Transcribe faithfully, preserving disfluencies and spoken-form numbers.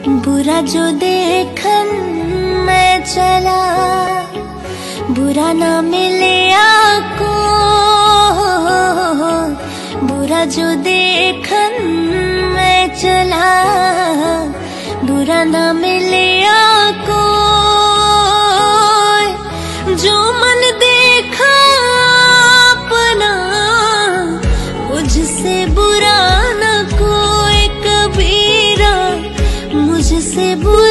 बुरा जो देखन मैं चला, बुरा ना मिले आको। बुरा जो देखन मैं चला, बुरा ना मिले आको। जो मन देखा अपना, मुझसे बुरा न कोई कबीरा, मुझसे बुरा